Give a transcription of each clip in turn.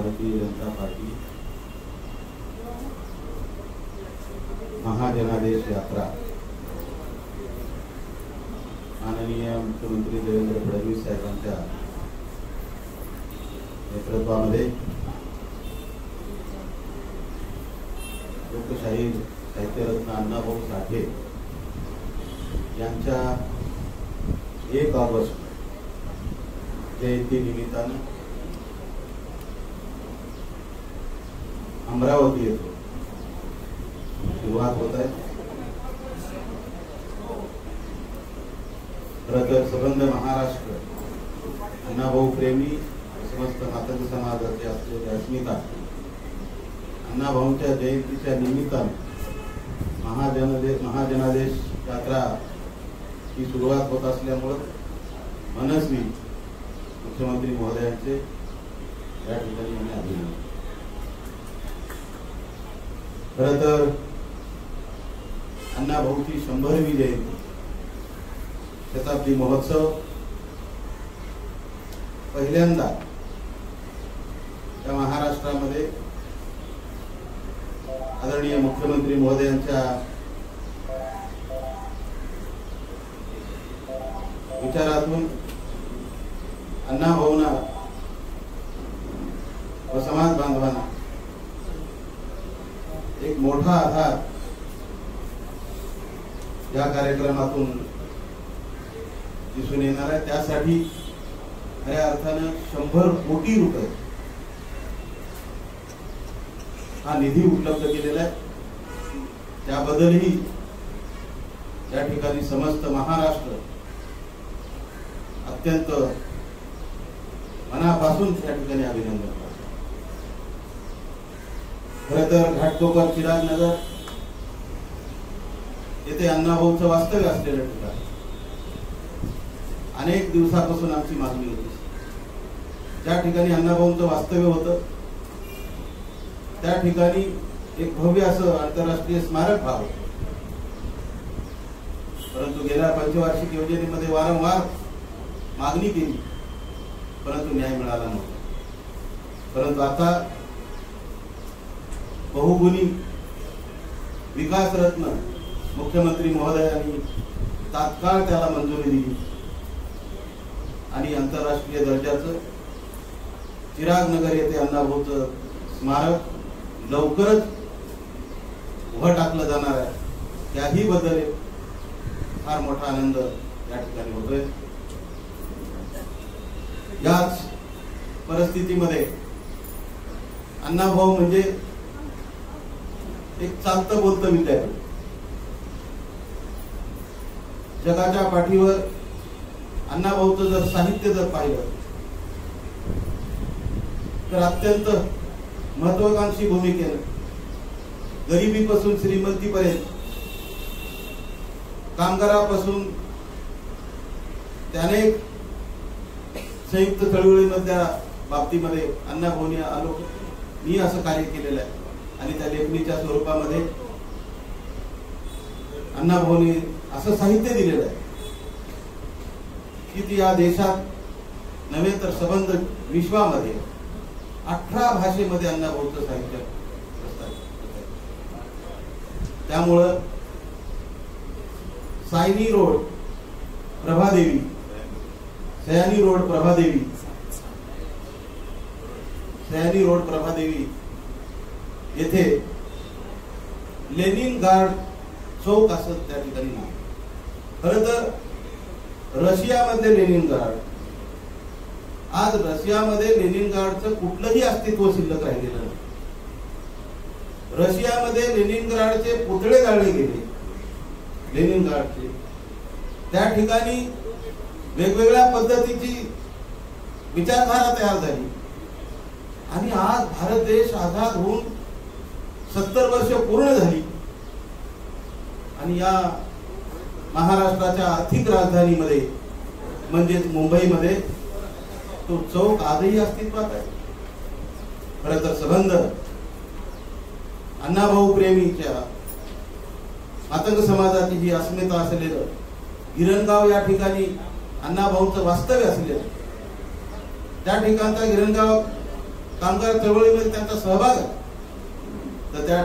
Bharatiya Janata party महाजनादेश यात्रा माननीय मुख्यमंत्री देवेंद्र फडणवीस साहेबांच्या नेतृत्वामध्ये लोकशाहीर साहित्यरत्न अण्णाभाऊ साठे यांच्या 1 ऑगस्ट जयंती निमित्तानं अमरावती येथे सुरुवात होत आहे। खरंतर सबंध महाराष्ट्र अण्णाभाऊ प्रेमी समस्त मातंग समाजाची असलेली अस्मिता अण्णाभाऊंच्या जयंतीच्या निमित्तानं महाजनादेश यात्रा ही सुरुवात होत असल्यामुळे मनस्वी मुख्यमंत्री महोदयांचे या ठिकाणी आम्ही अभिनंदन। खरं तर अण्णाभाऊची 100वी जयंती शताब्दी महोत्सव पहिल्यांदा त्या महाराष्ट्रामध्ये आदरणीय मुख्यमंत्री महोदयांच्या विचारातून अण्णाभाऊंना व समाज बांधवांना एक मोठा आधार या कार्यक्रमातून दिसून येणार आहे। त्यासाठी खऱ्या अर्थानं 100 कोटी रुपये हा निधी उपलब्ध केलेला आहे। त्याबद्दलही या ठिकाणी समस्त महाराष्ट्र अत्यंत मनापासून त्या ठिकाणी अभिनंदन करतो। खरं तर घाटकोपर चिरागनगर येथे अण्णाभाऊचं वास्तव्य असलेलं ठिकाण अनेक दिवसापासून आमची मागणी होती। ज्या ठिकाणी अण्णाभाऊंचं वास्तव्य होतं त्या ठिकाणी एक भव्य असं आंतरराष्ट्रीय स्मारक व्हावं, परंतु गेल्या पंचवार्षिक योजनेमध्ये वारंवार मागणी केली परंतु न्याय मिळाला नव्हता। परंतु आता बहुगुणी विकास रत्न मुख्यमंत्री महोदयांनी तात्काळ त्याला मंजुरी दिली आणि आंतरराष्ट्रीय दर्जाचं चिरागनगर येथे अण्णाभाऊचं स्मारक लवकरच उभं टाकलं जाणार आहे। त्याही बद्दल फार मोठा आनंद या ठिकाणी होतोय। याच परिस्थितीमध्ये अण्णाभाऊ म्हणजे एक चालतं बोलतं विद्यापीठ। जगाच्या पाठीवर अण्णाभाऊचं जर साहित्य जर पाहिलं तर अत्यंत महत्वाकांक्षी भूमिकेनं गरिबीपासून श्रीमंतीपर्यंत, कामगारापासून त्याने संयुक्त चळवळीमधल्या बाबतीमध्ये अण्णाभाऊंनी मी असं कार्य केलेलं आहे आणि त्या लेखणीच्या स्वरूपामध्ये अण्णाभाऊंनी असं साहित्य दिलेलं आहे की ती या देशात नव्हे तर सबंध विश्वामध्ये 18 भाषेमध्ये अण्णाभाऊचं साहित्य त्यामुळं Sayani road Prabhadevi, Sayani road Prabhadevi, Sayani road Prabhadevi येथे लेनिन गार्ड चौक असं त्या ठिकाणी नाव। खरं तर रशियामध्ये लेनिन गार्ड, आज रशियामध्ये लेनिन गार्डचं कुठलंही अस्तित्व शिल्लक राहिलेलं नाही। रशियामध्ये लेनिन गार्डचे पुतळे जाळले गेले, लेनिन गार्डचे त्या ठिकाणी वेगवेगळ्या पद्धतीची विचारधारा तयार झाली आणि आज भारत देश आझाद होऊन 70 वर्ष पूर्ण झाली आणि या महाराष्ट्राच्या आर्थिक राजधानीमध्ये म्हणजेच मुंबईमध्ये तो चौक आजही अस्तित्वात आहे। खरं तर सबंध अण्णाभाऊ प्रेमीच्या मातंग समाजाची जी अस्मिता असलेलं गिरणगाव या ठिकाणी अण्णाभाऊंचं वास्तव्य असलेलं त्या ठिकाणचा गिरणगाव कामगार चळवळीमध्ये त्यांचा सहभाग आहे, तर त्या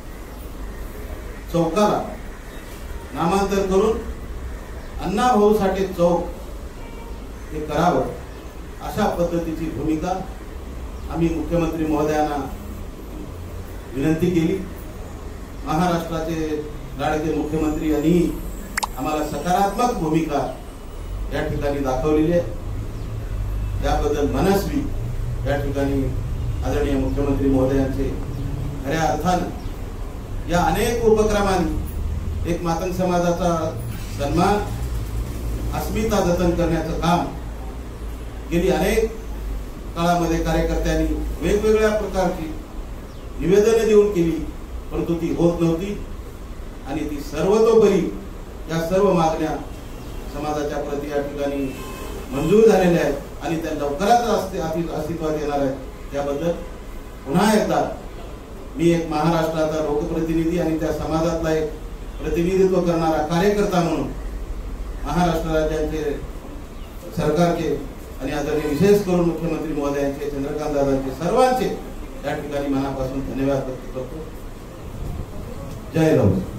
चौकाला नामांतर करून अण्णाभाऊ साठे चौक हे करावं, अशा पद्धतीची भूमिका आम्ही मुख्यमंत्री महोदयांना विनंती केली. महाराष्ट्राचे लाडके मुख्यमंत्री यांनी आम्हाला सकारात्मक भूमिका या ठिकाणी दाखवलेली आहे. त्याबद्दल मनस्वी या ठिकाणी आदरणीय मुख्यमंत्री महोदयांचे खऱ्या अर्थानं या अनेक उपक्रमांनी एक मातंग समाजाचा सन्मान, अस्मिता जतन करण्याचं काम गेली अनेक काळामध्ये कार्यकर्त्यांनी वेगवेगळ्या प्रकारची निवेदने देऊन केली, परंतु ती होत नव्हती. आणि ती सर्वतोपरी या सर्व मागण्या समाजाच्या प्रति या ठिकाणी मंजूर झालेल्या आहेत आणि त्या लवकरच अस्तित्वात येणार आहेत. त्याबद्दल पुन्हा एकदा मी एक महाराष्ट्राचा लोकप्रतिनिधी आणि त्या समाजातला एक प्रतिनिधित्व करणारा कार्यकर्ता म्हणून महाराष्ट्र राज्याचे सरकारचे आणि आदरणीय विशेष करून मुख्यमंत्री महोदयांचे, चंद्रकांत दादांचे, सर्वांचे या ठिकाणी मनापासून धन्यवाद व्यक्त करतो. जय राऊत.